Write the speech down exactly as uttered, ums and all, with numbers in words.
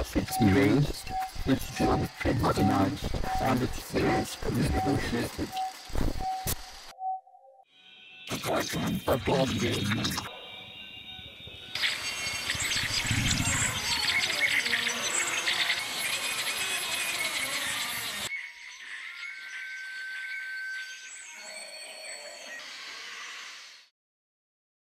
It's erased, its geometry modernized, and its phase renegotiated. The pattern of God gave me.